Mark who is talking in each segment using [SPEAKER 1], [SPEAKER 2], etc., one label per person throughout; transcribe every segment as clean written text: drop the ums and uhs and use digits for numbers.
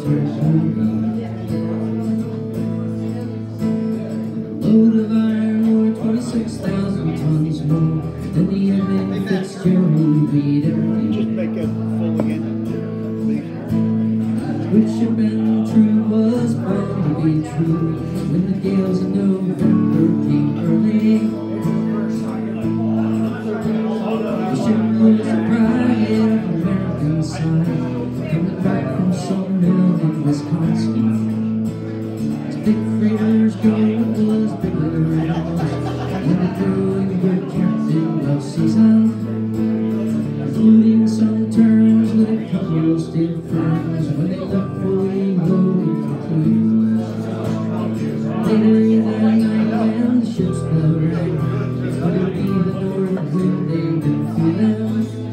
[SPEAKER 1] Load of iron ore, 26,000 tons more than the Edmund Fitzgerald beat every.
[SPEAKER 2] Just make it full again.
[SPEAKER 1] Which had been true was bound to be true when the gales of November came early. The ship was a pride of American side, coming back from Sawmill in Wisconsin. As big freighters go, it was bigger than ours, when the growing good captain of season, including some terms with a couple still friends when they left fully loaded for cruise. Later that night when the ship's bell rang, would it be the north wind they've been feeling?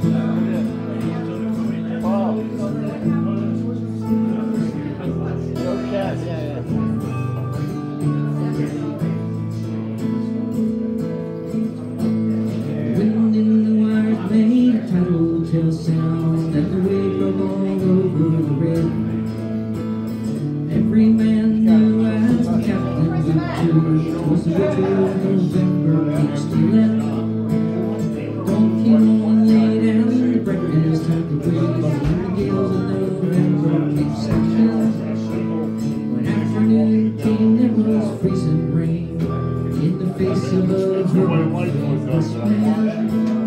[SPEAKER 1] Wind in the wires made a tidal tail sound, and the wave broke all over the red. Every man knew as the captain would do, 'twas the winter of November keep stealing. Dawn came on late and the breakfast had to wait, when the gales of November keep slashing. When afternoon came there was freezing rain, in the face of a hurricane man.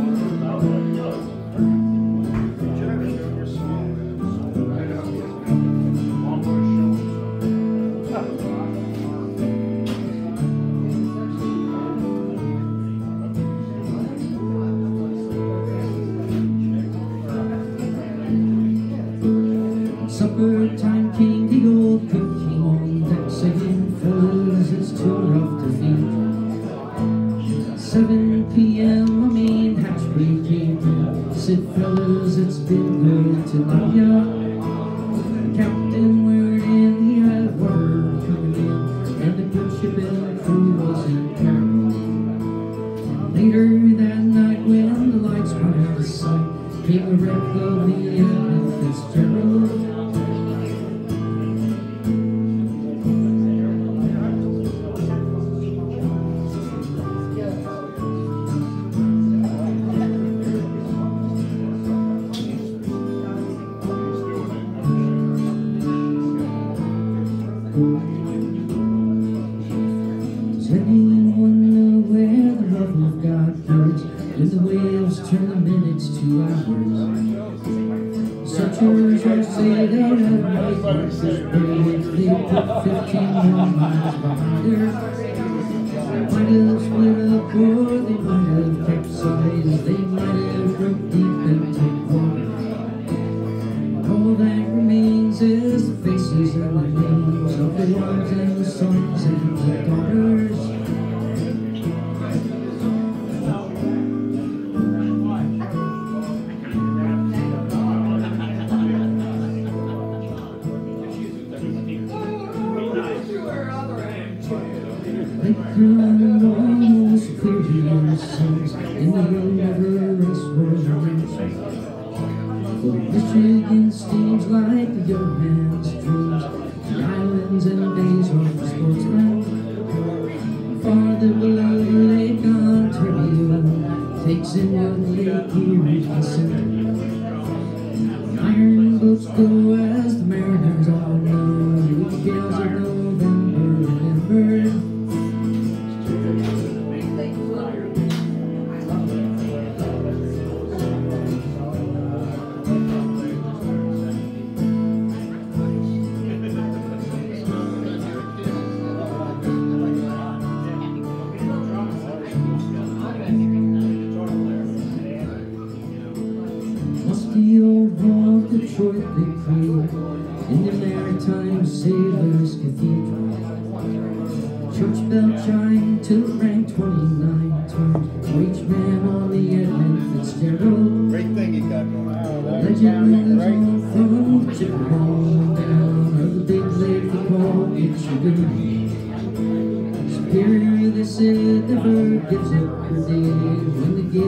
[SPEAKER 1] Supper time came, the old cook came on deck saying, fellas, it's too rough to feed. 7 p.m. I mean hatchway came in, said, fellas, it's been good to know ya. The captain word in, he had word coming in, and the good ship and crew was in peril. And later that night when the lights went out of sight, came the wreck of the Edmund Fitzgerald. Does anyone know where the love of God goes when the waves turn the minutes to hours? Searchers are say they have might like this way if they put 15 more miles behind her. Might have split up or they might have capsized, they might have broke deep into water. All that remains is the faces and the names of the wives and the sons and the daughters. They could almost clear the sons in the river as well. For Michigan steams like the young man's dreams, the islands and bays are for sportsmen. Farther below the Lake Ontario takes in what Lake Erie can send. Iron boats go as the mariners all know, with the gales of November remembered. Musty old hall of Detroit they pray in the maritime sailors' cathedral. Church bell chime till it rang 29 times for each man on the Edmund Fitzgerald.
[SPEAKER 2] Great thing you got going.
[SPEAKER 1] Legend lives on from the Chippewa down of the big lake they call Michigan. Superior, they said, never gives up her day when the